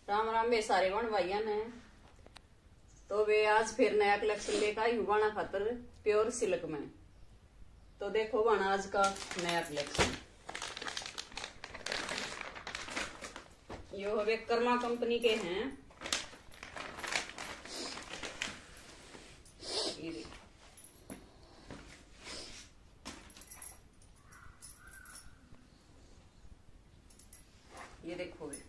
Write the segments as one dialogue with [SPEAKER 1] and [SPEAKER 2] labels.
[SPEAKER 1] राम राम बे सारे बन भाइया ने। तो वे आज फिर नया कलेक्शन लेकर आई हूँ बाना खातर प्योर सिल्क में। तो देखो बाना आज का नया कलेक्शन। यो वे कर्मा कंपनी के हैं। ये देखो वे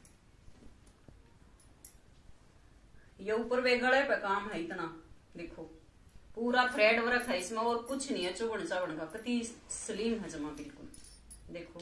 [SPEAKER 1] ये ऊपर वे गले पे काम है इतना। देखो पूरा थ्रेड वर्क है इसमें और कुछ नहीं है चुभन चावण का। कति स्लिम है जमा बिल्कुल। देखो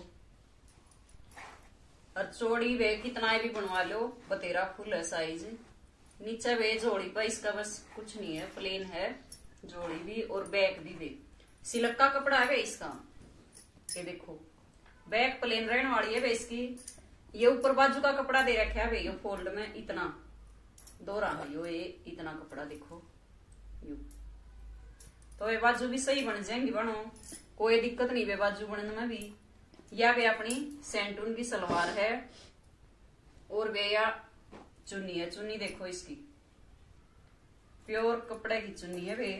[SPEAKER 1] और चौड़ी वे कितना भी बनवा लो बतेरा फुल है साइज। नीचे वे जोड़ी पर इसका बस कुछ नहीं है प्लेन है जोड़ी भी और बैक भी वे सिल्क का कपड़ा है वे इसका। ये देखो बैक प्लेन रहने वाली है वे इसकी। ये ऊपर बाजू का कपड़ा दे रखा है वे ये फोल्ड में इतना दोहरा है यो ये इतना कपड़ा देखो यू। तो ये बाजू भी सही बन जाएंगी बनो कोई दिक्कत नहीं वे बाजू बनने में भी। या वे अपनी सेंटून की सलवार है और वे या चुन्नी है। चुन्नी देखो इसकी प्योर कपड़े की चुन्नी है वे।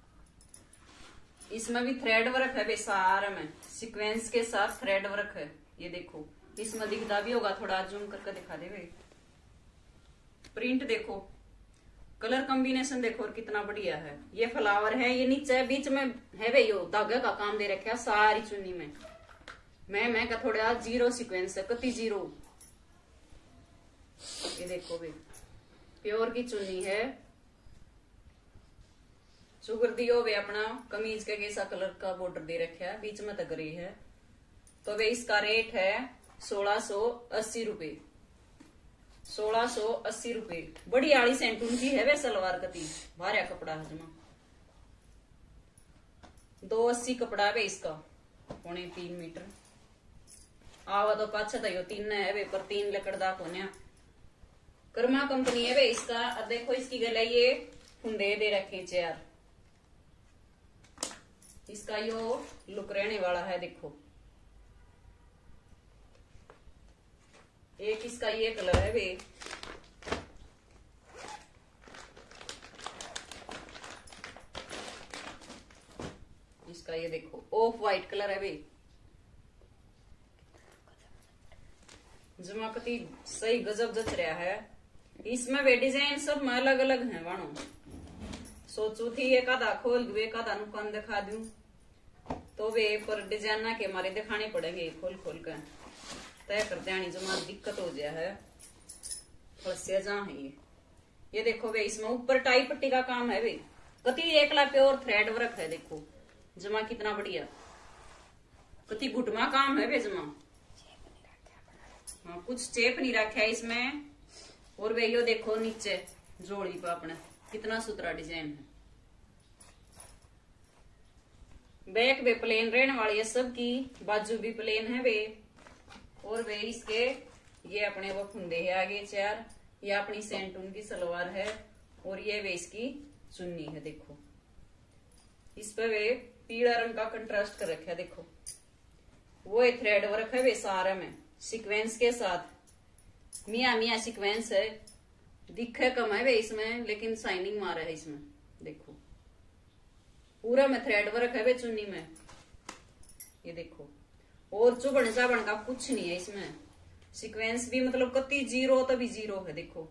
[SPEAKER 1] इसमें भी थ्रेड वर्क है वे सारा में सीक्वेंस के साथ थ्रेड वर्क है। ये देखो इसमें दिखता भी होगा थोड़ा जूम करके दिखा दे वे। प्रिंट देखो कलर कॉम्बिनेशन देखो और कितना बढ़िया है। ये फ्लावर है ये नीचे बीच में है वे यो धागे का काम दे रखा सारी चुन्नी में। मैं का थोड़ा जीरो सीक्वेंस है कति जीरो। ये देखो वे प्योर की चुन्नी है। चुगर दियो वे अपना कमीज के कैसा कलर का बॉर्डर दे रखा है बीच में तक रही है। तो वे इसका रेट है 1680 रुपए। 1680 रुपए बड़ी आड़ी सेंटून की है वे सलवार कती भारा कपड़ा है जमा। 280 कपड़ा वे इसका 3.25 मीटर। आवा तो पाछा तो 3 है वे पर 3 लकड़दा कोन्या। कर्मा कंपनी है वे इसका। अब देखो इसकी गला ये फुंदे दे रखे चेयर। इसका यो लुक रहने वाला है देखो। एक इसका ये कलर है वे। इसका ये देखो ऑफ वाइट कलर है वे। जमाकती सही गजब जच रहा है। इसमें वे डिजाइन सब में अलग अलग है वाणो। सोचू थी एक आधा खोल वे एक आधा नुकान दिखा दूं तो वे पर डिजाइन के हमारे दिखाने पड़ेंगे खोल खोल कर तय कर देनी जमा दिक्कत हो गया है। फलसिया जहाँ है ये देखो वे इसमें ऊपर टाई पट्टी का काम है वे। कति एकला प्योर थ्रेड वर्क है देखो जमा कितना बढ़िया। कति घुटमा काम है वे जमा। हाँ कुछ चेप नहीं रखा है इसमें। और वे यो देखो नीचे जोड़ी पे अपने कितना सुथरा डिजाइन है। बैक वे प्लेन रहने वाली है सबकी। बाजू भी प्लेन है वे। और वे इसके ये अपने वो फुंदे है आगे 4। ये अपनी सेंटून की सलवार है और ये वे इसकी चुन्नी है देखो। इस पे वे पीला रंग का कंट्रास्ट कर रखा है देखो। वो थ्रेड वर्क है वे सारे में सीक्वेंस के साथ। मिया मिया सीक्वेंस है दिखे कम है वे इसमें लेकिन शाइनिंग मारा है इसमें देखो। पूरा में थ्रेड वर्क है वे चुन्नी में। ये देखो और चुभन चावण का कुछ नहीं है इसमें। सीक्वेंस भी मतलब कति जीरो तभी जीरो है देखो।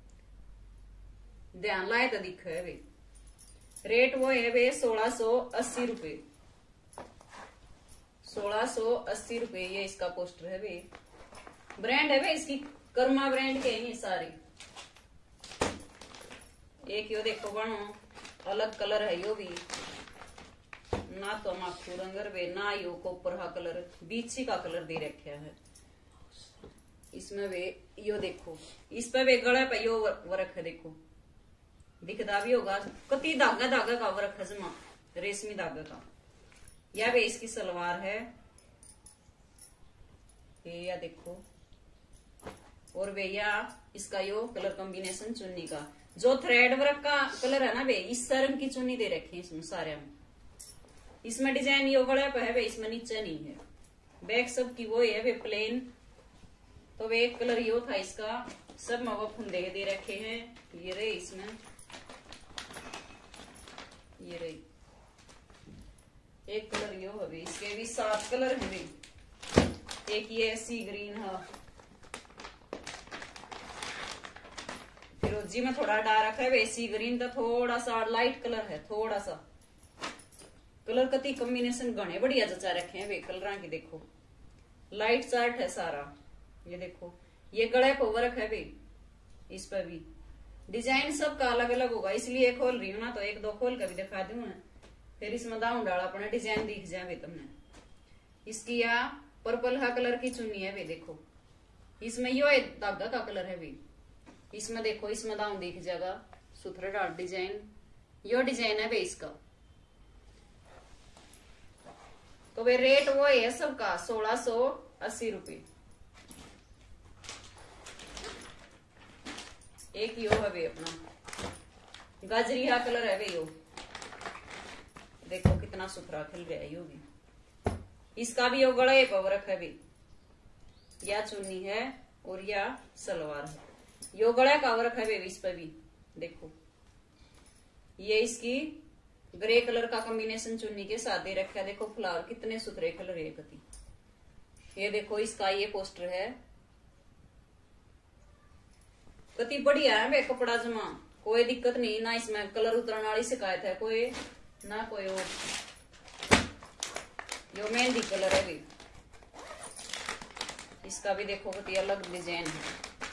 [SPEAKER 1] ध्यान लाए तो दिखे है वे। रेट वो है वे 1680 रुपए। 1680 रुपए ये इसका पोस्टर है वे। ब्रांड है वे इसकी कर्मा ब्रांड के हैं सारे। एक यो देखो बनो अलग कलर है यो भी ना तो माखू रंगर वे ना यो कोपर का कलर बीची का कलर दे रखा है इसमें वे। यो देखो इस पे वे गले पे यो वर्क है देखो दिखदा भी होगा। कति धागा धागा का वर्क है जमा रेशमी धागा का। या वे इसकी सलवार है ये या देखो। और वे या इसका यो कलर कॉम्बिनेशन चुन्नी का जो थ्रेड वर्क का कलर है ना वे इस रंग की चुन्नी दे रखी है इसमें सारे में। इसमें डिजाइन यो गले पे है वे इसमें नीचे नहीं है। बैक सब की वो है वे प्लेन तो वे एक कलर यो था इसका, सब में वो फुंदे दे रखे हैं। ये रहे इसमें, ये रही एक कलर यो है। इसके भी 7 कलर है भी। एक ये सी ग्रीन है, फिरोजी में थोड़ा डार्क है। सी ग्रीन तो थोड़ा सा लाइट कलर है, थोड़ा सा कलर कति कॉम्बिनेशन घने बढ़िया जचा रखे हैं वे कलर की। देखो लाइट चार्ट है सारा। ये देखो ये गले पर वर्क है भाई, इस पर भी डिजाइन सबका अलग अलग होगा, इसलिए खोल रही हूँ ना, तो एक दो खोल कर भी दिखा दूं मैं, फिर इसमें दाऊ डाला अपने डिजाइन दिख जाए तुमने। इसकी या पर्पल हा कलर की चुन्नी है भाई। देखो इसमें यो धागा का कलर है भाई। इसमें देखो इसमें दाऊ दिख जाएगा सुथरा डाल डिजाइन, यो डिजाइन है भाई इसका। तो वे रेट वो है सबका 1680 रुपये। एक यो है वे अपना गाजरिया कलर है वे यो। देखो कितना सुथरा खिल रहा है यो भी। इसका भी यो गला पवरक है वे। या चुन्नी है और या सलवार है। यो गला का वर्क है वे इस पर भी। देखो ये इसकी ग्रे कलर का कॉम्बिनेशन चुन्नी के साथ दे रखा है। देखो फ्लावर कितने सुथरे कलर है कति। ये देखो इसका ये पोस्टर है, कति बढ़िया है वे कपड़ा जमा, कोई दिक्कत नहीं ना। इसमें कलर उतरने वाली शिकायत है कोई ना कोई और। यो मेहंदी कलर है भी। इसका भी देखो कति अलग डिजाइन है।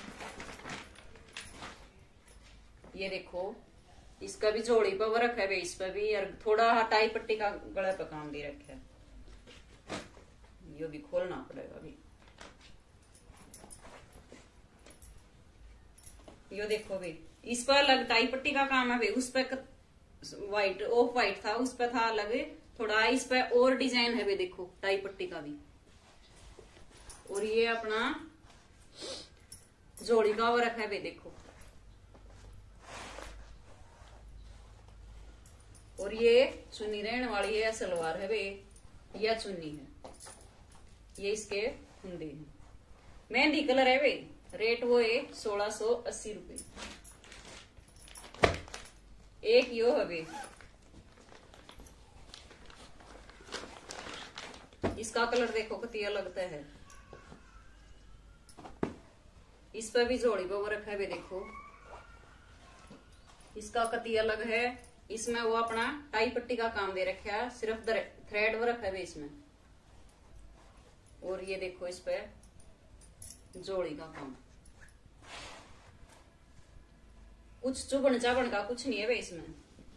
[SPEAKER 1] ये देखो इसका भी जोड़ी पर वर्क है इस पर भी, और थोड़ा हटाई पट्टी का गला पर काम दे रखा है। यो भी खोलना पड़ेगा अभी। यो देखो भाई इस पर अलग टाई पट्टी का काम है भाई। उस पर व्हाइट ऑफ व्हाइट था, उस पर था अलग थोड़ा। इस पर और डिजाइन है भाई। देखो टाई पट्टी का भी। और ये अपना जोड़ी का वर्क है भाई। देखो और ये चुन्नी रहने वाली है, सलवार है भाई या चुन्नी है। ये इसके फुंदे हैं, मेहंदी कलर है भाई। रेट वो है 1680 रुपये। एक यो है भाई। इसका कलर देखो कितना अलग है। इस पर भी जोड़ी पर वर्क है भाई। देखो इसका कति अलग है। इसमें वो अपना टाई पट्टी का काम दे रखा है, सिर्फ थ्रेड वर्क है इसमें। और ये देखो इस पे जोड़ी का काम, कुछ चुभन चाबन का कुछ नहीं है भाई इसमें।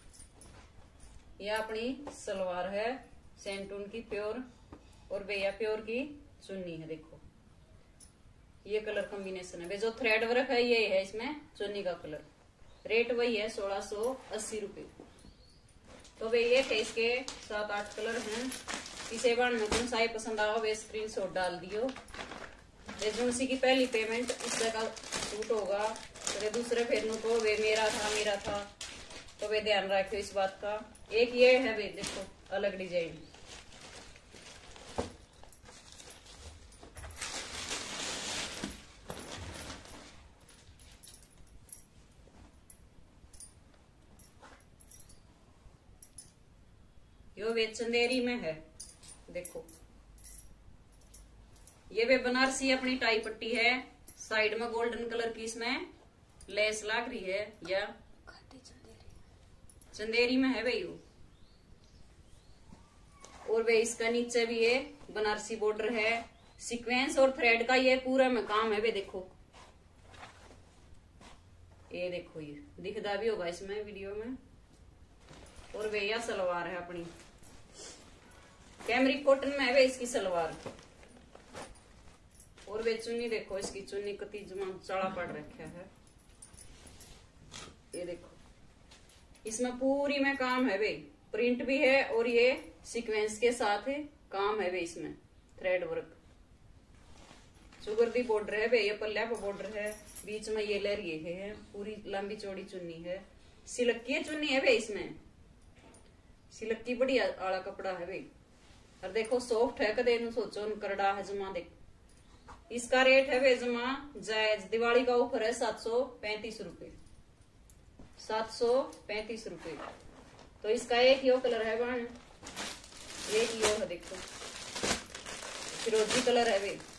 [SPEAKER 1] ये अपनी सलवार है सेंटून की प्योर, और भैया प्योर की चुन्नी है। देखो ये कलर कॉम्बिनेशन है। जो थ्रेड वर्क है ये है इसमें चुन्नी का कलर। रेट वही है 1680 रुपये। तो वे ये थे, इसके 7-8 कलर हैं। इसे बार में कौन सा पसंद आओ वे स्क्रीनशॉट डाल दियो। जो की पहली पेमेंट उससे का सूट होगा, तो दूसरे फिर तो वे मेरा था तो वे ध्यान रखो इस बात का। एक ये है वे देखो अलग डिजाइन। यो वे चंदेरी में है। देखो ये वे बनारसी अपनी टाई पट्टी है, साइड में गोल्डन कलर की इसमें लेस लग रही है, या चंदेरी में है भाई वो। और वे इसका नीचे भी है बनारसी बॉर्डर है, सीक्वेंस और थ्रेड का ये पूरा में काम है वे। देखो ये देखो ये दिखदा भी होगा इसमें वीडियो में। और वे यह सलवार है अपनी कैमरिक कॉटन में है वे इसकी सलवार। और वे चुन्नी देखो इसकी चुन्नी कति चढ़ा पड़ रखा है। ये देखो इसमें पूरी में काम है वे, प्रिंट भी है और ये सीक्वेंस के साथ काम है वे इसमें थ्रेड वर्क। सुगरदी बॉर्डर है वे, ये पल्ला पर बॉर्डर है, बीच में ये लहरिए है, पूरी लंबी चौड़ी चुन्नी है। सिलक्की चुन्नी है वे इसमें, सिलक्की बढ़िया आला कपड़ा है वे। और देखो सॉफ्ट है, कदे सोचो करड़ा है जमा। देख इसका रेट है वे जमा जायज, दिवाली का ऑफर है 735 रुपए, 735 रुपए। तो इसका एक यो कलर है बहन, एक यो है, देखो फिरोजी कलर है वे।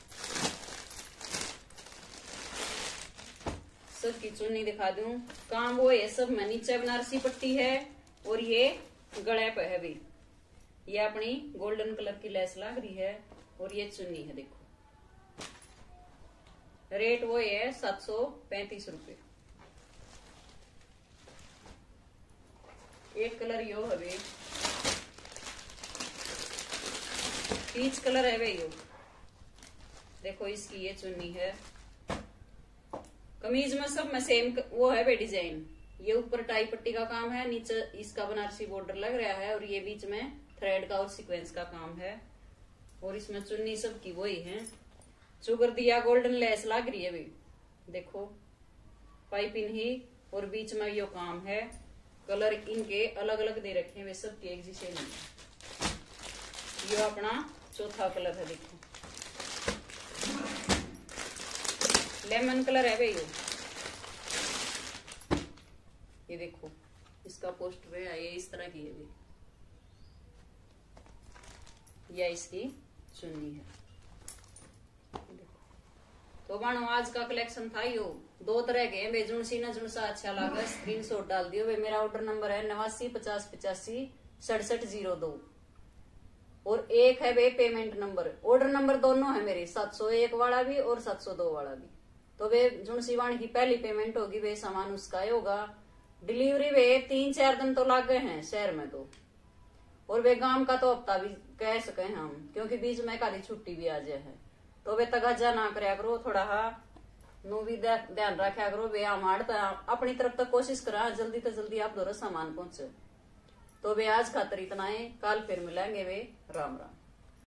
[SPEAKER 1] सब की चुन्नी दिखा दूं, काम वो है सब में, नीचे बनारसी पट्टी है और ये गले पे है भी, ये अपनी गोल्डन कलर की लेस लग रही है और ये चुन्नी है। देखो रेट वो है 735 रुपए। एक कलर यो है वे, पीच कलर है वे यो। देखो इसकी ये चुन्नी है, कमीज में सब में सेम वो है वे डिजाइन। ये ऊपर टाई पट्टी का काम है, नीचे इसका बनारसी बॉर्डर लग रहा है और ये बीच में थ्रेड का और सीक्वेंस का काम है। और इसमें चुन्नी सब की वही है, चुगर दिया गोल्डन लेस लग रही है भी। देखो पाइपिंग ही और बीच में यो काम है। कलर इनके अलग अलग दे रखे हैं, वे सब की एक जैसे नहीं। यो अपना चौथा कलर है, देखो लेमन कलर है भाई ये देखो इसका पोस्ट पे है, ये इस तरह की है भी, यह इसकी चुन्नी है। तो मानो आज का कलेक्शन था यो, दो तरह के हैं, जुन सी ना जुन सा अच्छा लगा स्क्रीनशॉट डाल दियो। वे मेरा ऑर्डर नंबर है 8950856702 और एक है वे पेमेंट नंबर। ऑर्डर नंबर दोनों है मेरे, 701 वाला भी और 702 वाला भी। तो वे जुन सीवाण की पहली पेमेंट होगी, वे सामान उसका ही होगा। डिलीवरी वे 3-4 दिन तो लग गए हैं शहर में तो, और वे गांव का तो हफ्ता भी कह सके हम, क्योंकि बीच में काली छुट्टी भी आ जाए है। तो वे तगाजा ना करया करो, थोड़ा नु भी ध्यान रखा करो। वे हमारे अपनी तरफ तक कोशिश करा जल्दी से जल्दी आप दोनों सामान पहुंचे। तो वे आज खातर इतना है, कल फिर मिलेंगे। वे राम राम।